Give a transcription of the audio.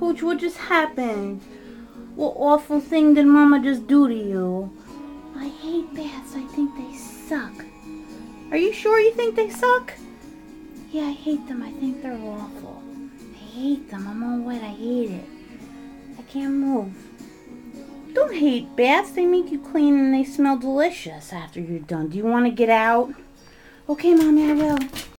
Hooch, what just happened? What awful thing did Mama just do to you? I hate baths. I think they suck. Are you sure you think they suck? Yeah, I hate them. I think they're awful. I hate them. I'm all wet. I hate it. I can't move. Don't hate baths. They make you clean and they smell delicious after you're done. Do you want to get out? Okay, Mommy, I will.